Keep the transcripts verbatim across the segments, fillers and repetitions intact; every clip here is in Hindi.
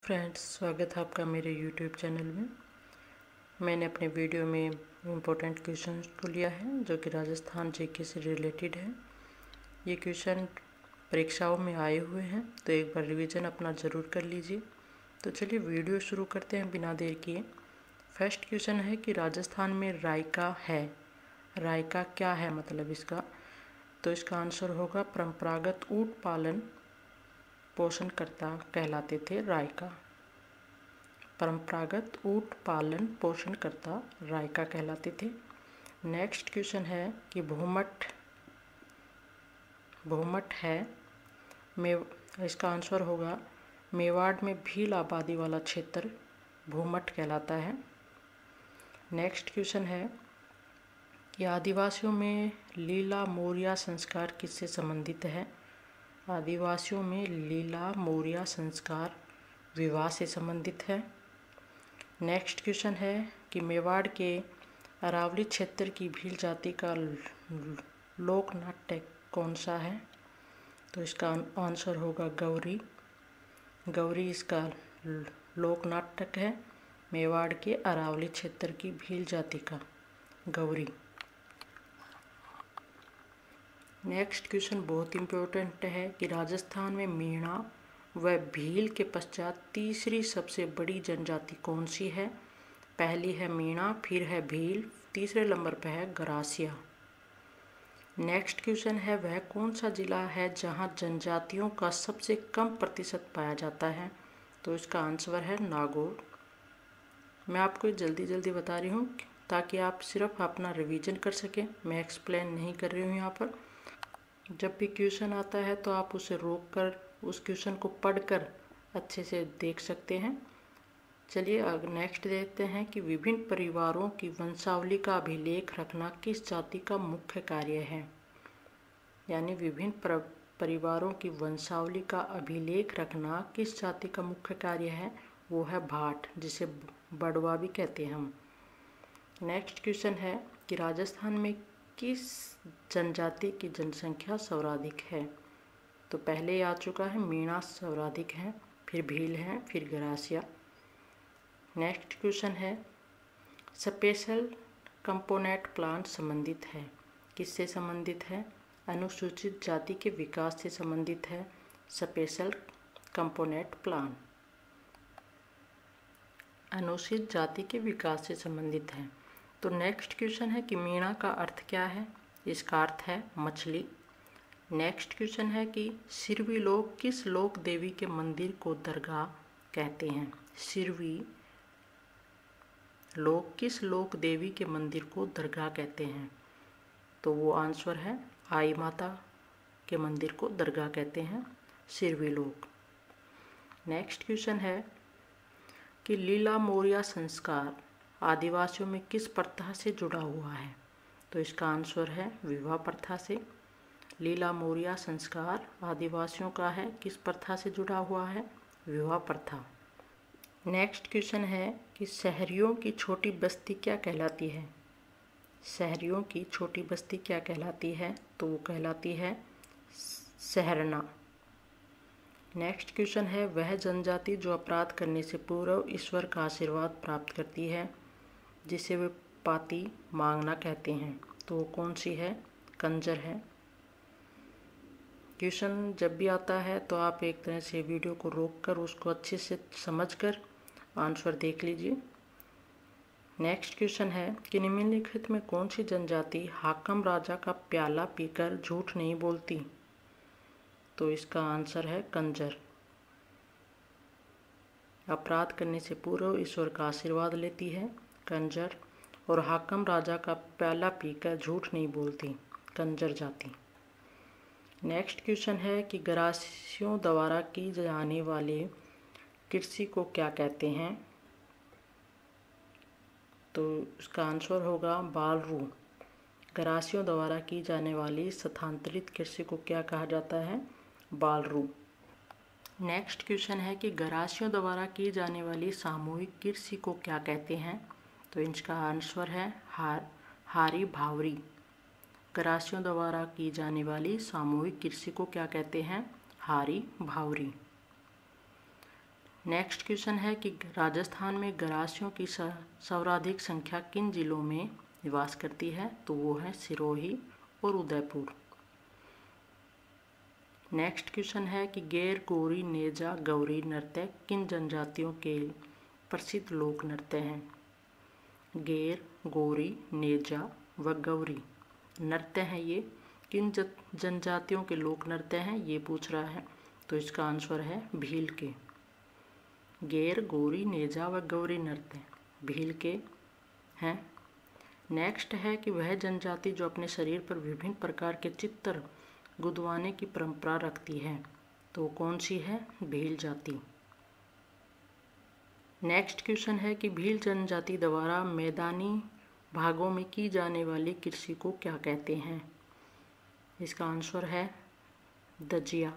फ्रेंड्स, स्वागत है आपका मेरे यूट्यूब चैनल में। मैंने अपने वीडियो में इम्पोर्टेंट क्वेश्चन को लिया है जो कि राजस्थान जीके से रिलेटेड है। ये क्वेश्चन परीक्षाओं में आए हुए हैं, तो एक बार रिवीजन अपना ज़रूर कर लीजिए। तो चलिए वीडियो शुरू करते हैं बिना देर किए। फर्स्ट क्वेश्चन है कि राजस्थान में रायका है। रायका क्या है मतलब इसका? तो इसका आंसर होगा परंपरागत ऊँट पालन पोषणकर्ता कहलाते थे रायका। परंपरागत ऊँट पालन पोषणकर्ता रायका कहलाते थे। नेक्स्ट क्वेश्चन है कि भूमठ भूमठ है मे इसका आंसर होगा मेवाड़ में भील आबादी वाला क्षेत्र भूमठ कहलाता है। नेक्स्ट क्वेश्चन है कि आदिवासियों में लीला मोरिया संस्कार किससे संबंधित है? आदिवासियों में लीला मोरिया संस्कार विवाह से संबंधित है। नेक्स्ट क्वेश्चन है कि मेवाड़ के अरावली क्षेत्र की भील जाति का लोक नाट्य कौन सा है? तो इसका आंसर होगा गौरी। गौरी इसका लोक नाटक है मेवाड़ के अरावली क्षेत्र की भील जाति का गौरी। नेक्स्ट क्वेश्चन बहुत इम्पोर्टेंट है कि राजस्थान में मीणा व भील के पश्चात तीसरी सबसे बड़ी जनजाति कौन सी है? पहली है मीणा, फिर है भील, तीसरे नंबर पर है गरासिया। नेक्स्ट क्वेश्चन है वह कौन सा जिला है जहां जनजातियों का सबसे कम प्रतिशत पाया जाता है? तो इसका आंसर है नागौर। मैं आपको जल्दी जल्दी बता रही हूँ ताकि आप सिर्फ अपना रिवीजन कर सकें। मैं एक्सप्लेन नहीं कर रही हूँ यहाँ पर। जब भी क्वेश्चन आता है तो आप उसे रोक कर उस क्वेश्चन को पढ़कर अच्छे से देख सकते हैं। चलिए अब नेक्स्ट देखते हैं कि विभिन्न परिवारों की वंशावली का अभिलेख रखना किस जाति का मुख्य कार्य है? यानी विभिन्न परिवारों की वंशावली का अभिलेख रखना किस जाति का मुख्य कार्य है? वो है भाट, जिसे बड़वा भी कहते हैं हम। नेक्स्ट क्वेश्चन है कि राजस्थान में किस जनजाति की जनसंख्या सर्वाधिक है? तो पहले आ चुका है मीणा सर्वाधिक है, फिर भील है, फिर गरासिया। नेक्स्ट क्वेश्चन है स्पेशल कंपोनेंट प्लान संबंधित है, किससे संबंधित है? अनुसूचित जाति के विकास से संबंधित है स्पेशल कंपोनेंट प्लान। अनुसूचित जाति के विकास से संबंधित है। तो नेक्स्ट क्वेश्चन है कि मीणा का अर्थ क्या है? इसका अर्थ है मछली। नेक्स्ट क्वेश्चन है कि सिरवी लोग किस लोक देवी के मंदिर को दरगाह कहते हैं? सिरवी लोग किस लोक देवी के मंदिर को दरगाह कहते हैं? तो वो आंसर है आई माता के मंदिर को दरगाह कहते हैं सिरवी लोग। नेक्स्ट क्वेश्चन है कि लीला मोरिया संस्कार आदिवासियों में किस प्रथा से जुड़ा हुआ है? तो इसका आंसर है विवाह प्रथा से। लीला मोरिया संस्कार आदिवासियों का है, किस प्रथा से जुड़ा हुआ है? विवाह प्रथा। नेक्स्ट क्वेश्चन है कि शहरियों की छोटी बस्ती क्या कहलाती है? शहरियों की छोटी बस्ती क्या कहलाती है? तो वो कहलाती है शहरना। नेक्स्ट क्वेश्चन है वह जनजाति जो अपराध करने से पूर्व ईश्वर का आशीर्वाद प्राप्त करती है, जिसे वे पाती मांगना कहते हैं, तो वो कौन सी है? कंजर है। क्वेश्चन जब भी आता है तो आप एक तरह से वीडियो को रोककर उसको अच्छे से समझकर आंसर देख लीजिए। नेक्स्ट क्वेश्चन है कि निम्नलिखित में कौन सी जनजाति हाकम राजा का प्याला पीकर झूठ नहीं बोलती? तो इसका आंसर है कंजर। अपराध करने से पूर्व ईश्वर का आशीर्वाद लेती है कंजर, और हाकम राजा का प्याला पीकर झूठ नहीं बोलती कंजर जाति। नेक्स्ट क्वेश्चन है कि गरासियों द्वारा की जाने वाले कृषि को क्या कहते हैं? तो इसका आंसर होगा बालरू। गरासियों द्वारा की जाने वाली स्थानांतरित कृषि को क्या कहा जाता है? बालरू। नेक्स्ट क्वेश्चन है कि गरासियों द्वारा की जाने वाली सामूहिक कृषि को क्या कहते हैं? तो इसका आंसर है हार हारी भावरी। गरासियों द्वारा की जाने वाली सामूहिक कृषि को क्या कहते हैं? हारी भावरी। नेक्स्ट क्वेश्चन है कि राजस्थान में गरासियों की सर्वाधिक संख्या किन जिलों में निवास करती है? तो वो है सिरोही और उदयपुर। नेक्स्ट क्वेश्चन है कि गैर गौरी नेजा गौरी नृत्य किन जनजातियों के प्रसिद्ध लोक नृत्य हैं? गैर गौरी नेजा व गौरी नृत्य हैं, ये किन जनजातियों के लोक नृत्य हैं ये पूछ रहा है। तो इसका आंसर है भील के। गैर गौरी नेजा व गौरी नृत्य भील के हैं। नेक्स्ट है कि वह जनजाति जो अपने शरीर पर विभिन्न प्रकार के चित्र गुदवाने की परंपरा रखती है, तो कौन सी है? भील जाति। नेक्स्ट क्वेश्चन है कि भील जनजाति द्वारा मैदानी भागों में की जाने वाली कृषि को क्या कहते हैं? इसका आंसर है दजिया।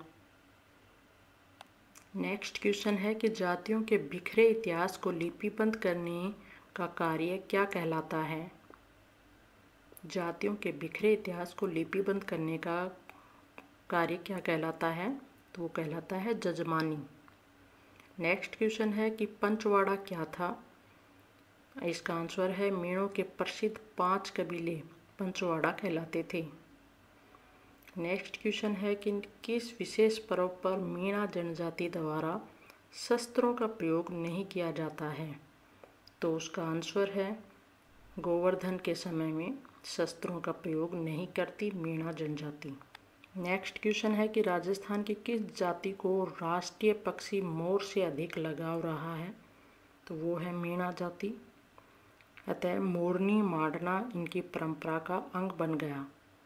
नेक्स्ट क्वेश्चन है कि जातियों के बिखरे इतिहास को लिपिबद्ध करने का कार्य क्या कहलाता है? जातियों के बिखरे इतिहास को लिपिबद्ध करने का कार्य क्या कहलाता है? तो वो कहलाता है जजमानी। नेक्स्ट क्वेश्चन है कि पंचवाड़ा क्या था? इसका आंसर है मीणों के प्रसिद्ध पांच कबीले पंचवाड़ा कहलाते थे। नेक्स्ट क्वेश्चन है कि किस विशेष पर्व पर मीणा जनजाति द्वारा शस्त्रों का प्रयोग नहीं किया जाता है? तो उसका आंसर है गोवर्धन के समय में शस्त्रों का प्रयोग नहीं करती मीणा जनजाति। नेक्स्ट क्वेश्चन है कि राजस्थान की किस जाति को राष्ट्रीय पक्षी मोर से अधिक लगाव रहा है? तो वो है मीणा जाति। अतः मोरनी मारना इनकी परंपरा का अंग बन गया,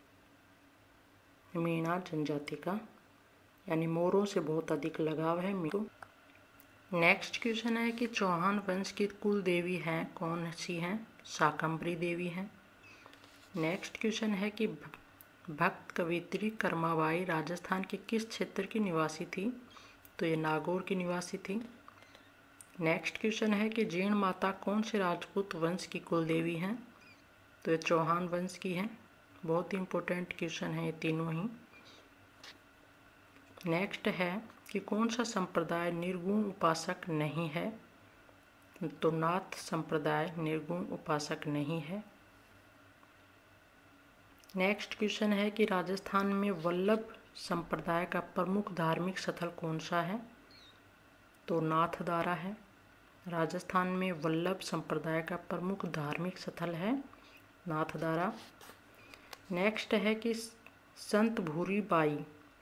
मीणा जनजाति का, यानी मोरों से बहुत अधिक लगाव है मीणा। नेक्स्ट क्वेश्चन है कि चौहान वंश की कुल देवी हैं कौन सी हैं? शाकंभरी देवी हैं। नेक्स्ट क्वेश्चन है कि भक्त कवित्री कर्माबाई राजस्थान के किस क्षेत्र की निवासी थी? तो ये नागौर की निवासी थी। नेक्स्ट क्वेश्चन है कि जीण माता कौन से राजपूत वंश की कुल देवी हैं? तो ये चौहान वंश की हैं। बहुत ही इम्पोर्टेंट क्वेश्चन है ये तीनों ही। नेक्स्ट है कि कौन सा संप्रदाय निर्गुण उपासक नहीं है? तो नाथ संप्रदाय निर्गुण उपासक नहीं है। नेक्स्ट क्वेश्चन है कि राजस्थान में वल्लभ संप्रदाय का प्रमुख धार्मिक स्थल कौन सा है? तो नाथद्वारा है। राजस्थान में वल्लभ संप्रदाय का प्रमुख धार्मिक स्थल है नाथद्वारा। नेक्स्ट है कि संत भूरी बाई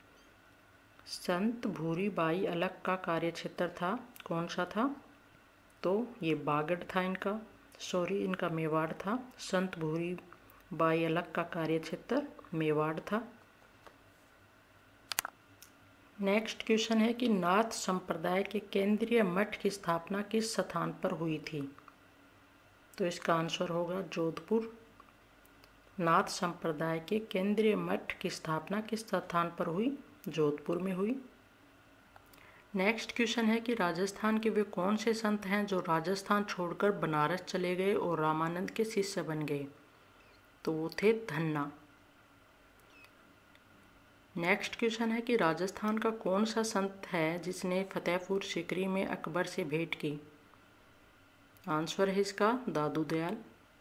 संत भूरी बाई अलग का कार्य क्षेत्र था, कौन सा था? तो ये बागड़ था इनका, सॉरी इनका मेवाड़ था। संत भूरी बाई अलग का कार्य क्षेत्र मेवाड़ था। नेक्स्ट क्वेश्चन है कि नाथ संप्रदाय के केंद्रीय मठ की स्थापना किस स्थान पर हुई थी? तो इसका आंसर होगा जोधपुर। नाथ संप्रदाय के केंद्रीय मठ की स्थापना किस स्थान पर हुई? जोधपुर में हुई। नेक्स्ट क्वेश्चन है कि राजस्थान के वे कौन से संत हैं जो राजस्थान छोड़कर बनारस चले गए और रामानंद के शिष्य बन गए? तो वो थे धन्ना। नेक्स्ट क्वेश्चन है कि राजस्थान का कौन सा संत है जिसने फतेहपुर सीकरी में अकबर से भेंट की? आंसर है इसका दादू दयाल।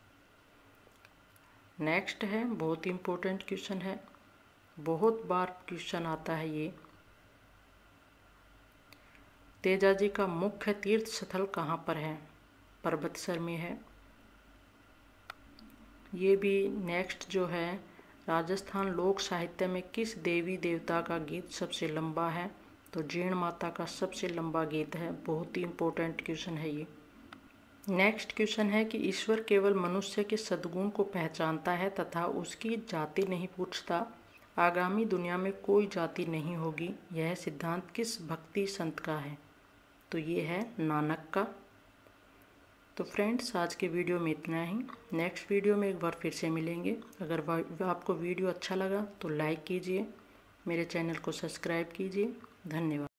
नेक्स्ट है बहुत ही इम्पोर्टेंट क्वेश्चन है, बहुत बार क्वेश्चन आता है ये। तेजाजी का मुख्य तीर्थ स्थल कहाँ पर है? पर्वतसर में है। ये भी नेक्स्ट जो है राजस्थान लोक साहित्य में किस देवी देवता का गीत सबसे लंबा है? तो जीण माता का सबसे लंबा गीत है। बहुत ही इम्पोर्टेंट क्वेश्चन है ये। नेक्स्ट क्वेश्चन है कि ईश्वर केवल मनुष्य के सद्गुण को पहचानता है तथा उसकी जाति नहीं पूछता। आगामी दुनिया में कोई जाति नहीं होगी, यह सिद्धांत किस भक्ति संत का है? तो ये है नानक का। तो फ्रेंड्स आज के वीडियो में इतना ही। नेक्स्ट वीडियो में एक बार फिर से मिलेंगे। अगर आपको वीडियो अच्छा लगा तो लाइक कीजिए, मेरे चैनल को सब्सक्राइब कीजिए। धन्यवाद।